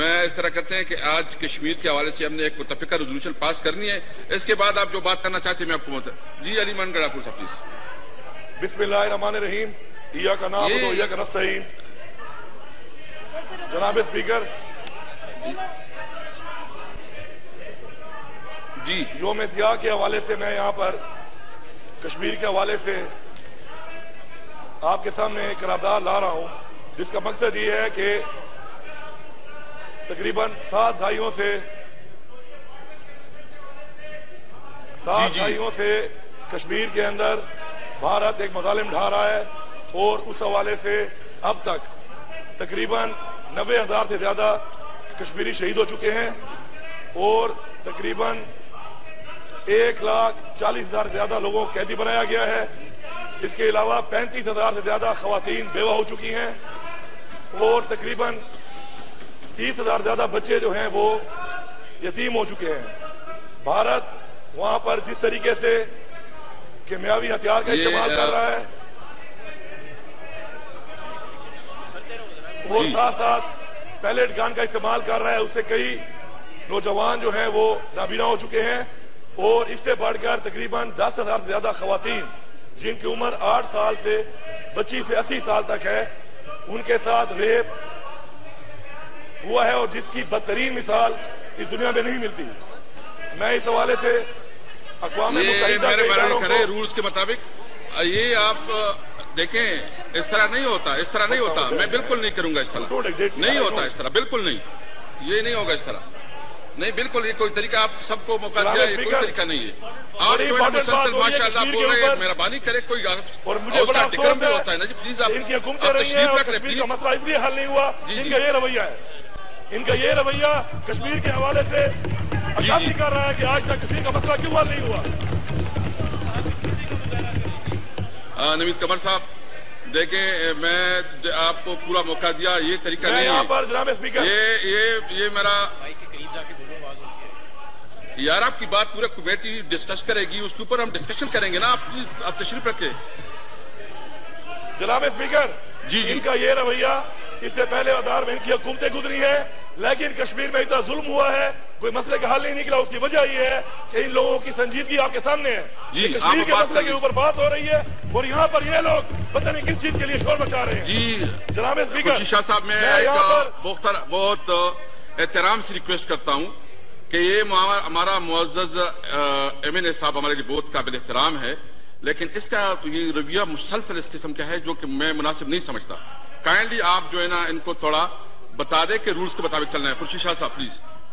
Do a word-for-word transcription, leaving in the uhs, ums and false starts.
मैं इस तरह करते हैं कि आज कश्मीर के हवाले से हमने एक मुतफ़िका रेज़ोल्यूशन पास करनी है। इसके बाद आप जो बात करना चाहते हैं मैं आपको बता जी अली मान गड़ापुर साहब प्लीज। बिस्मिल्लाहिर्रहमानिर्रहीम इय्याका नअबुदु व इय्याका नस्तईन। जनाब स्पीकर जी योम सियाह के हवाले से मैं यहाँ पर कश्मीर के हवाले से आपके सामने एक करारदाद ला रहा हूँ, जिसका मकसद ये है कि तकरीबन सात दहाइयों से सात दहाइयों से कश्मीर के अंदर भारत एक मजालिम ढा रहा है और उस हवाले से अब तक तकरीबन नब्बे हजार से ज्यादा कश्मीरी शहीद हो चुके हैं और तकरीबन एक लाख चालीस हजार से ज्यादा लोगों को कैदी बनाया गया है। इसके अलावा पैंतीस हजार से ज्यादा खवातीन बेवा हो चुकी हैं और तकरीबन तीस हजार ज्यादा बच्चे जो हैं वो यतीम हो चुके हैं। भारत वहां पर जिस तरीके से केमियावी हथियार का इस्तेमाल कर रहा है और साथ साथ पैलेट गन का इस्तेमाल कर रहा है, उससे कई नौजवान जो हैं वो नाबीना हो चुके हैं और इससे बढ़कर तकरीबन दस हजार से ज्यादा खवातीन जिनकी उम्र आठ साल से बच्ची से अस्सी साल तक है उनके साथ रेप हुआ है और जिसकी बदतरीन मिसाल इस दुनिया में नहीं मिलती। मैं इस हवाले से अक़वाम मुत्तहिदा के इदारों को रूल्स के मुताबिक ये आप देखें, इस तरह नहीं होता, इस तरह नहीं होता। मैं बिल्कुल नहीं करूंगा इस तरह, नहीं होता इस तरह, बिल्कुल नहीं, ये नहीं होगा इस तरह, नहीं बिल्कुल। ये कोई तरीका आप सबको मौका दिया, ये कोई तरीका नहीं है। आप जो है मुसलसल माशाअल्लाह बोल रहे हैं, मेहरबानी करे कोई और मुझे बड़ा अफसोस भी होता है ना जी, प्लीज आप इनकी हुकूमतें रही हैं और कश्मीर का मसला इसलिए हल नहीं हुआ, इनका ये रवैया है, इनका ये रवैया कश्मीर के हवाले से अक्कासी कर रहा है कि आज तक कश्मीर का मसला क्यों हल नहीं हुआ। नवीद कमर साहब देखें, मैं आपको पूरा मौका दिया, ये तरीका नहीं यहाँ पर जनाब स्पीकर ये ये ये मेरा यार आपकी बात पूरा कमेटी डिस्कस करेगी, उसके ऊपर हम डिस्कशन करेंगे ना। आप प्लीज आप तशरीफ रखें। जनाब स्पीकर जी जी इनका ये रवैया इससे पहले आधार में इनकी हुकूमतें गुजरी है, लेकिन कश्मीर में इतना जुल्म हुआ है, कोई मसले का हल नहीं निकला। उसकी वजह ये है कि इन लोगों की संजीदगी आपके सामने है। जी, कश्मीर के मसले के ऊपर बात हो रही है और यहाँ पर ये लोग पता नहीं किस चीज के लिए शोर मचा रहे हैं। जी जनाब स्पीकर शाह साहब, मैं एक बहुत एहतराम से रिक्वेस्ट करता हूँ कि ये हमारा मुअज़्ज़ज़ एम एन ए साहब हमारे लिए बहुत काबिल एहतराम है, लेकिन इसका ये रवैया मुसलसल इस किस्म का है जो कि मैं मुनासिब नहीं समझता। काइंडली आप जो है ना इनको थोड़ा बता दें कि रूल्स के मुताबिक चलना है। खुर्शीद शाह साहब प्लीज।